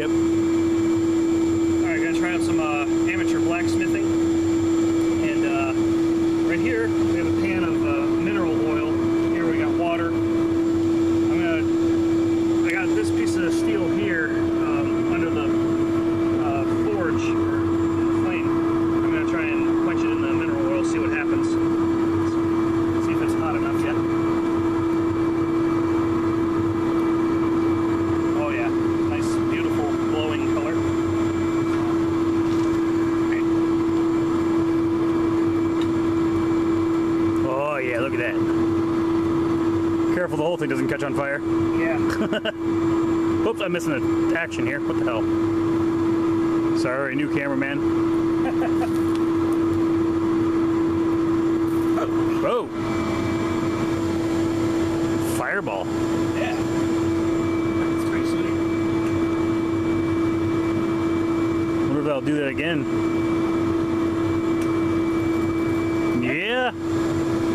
Yep. Alright, gonna try out some amateur blacksmithing. And right here, we have a pan of mineral oil. Here we got water. I got this piece of steel here under the forge, or flame. I'm gonna try and quench it in the mineral oil, see what happens. See if it's hot enough yet. Oh yeah, nice, beautiful, glowing color. Oh yeah, look at that. Careful the whole thing doesn't catch on fire. Yeah. Oops, I'm missing an action here. What the hell? Sorry, new cameraman. Whoa! Fireball. Yeah. That's pretty sweet. Wonder if I'll do that again. Yeah.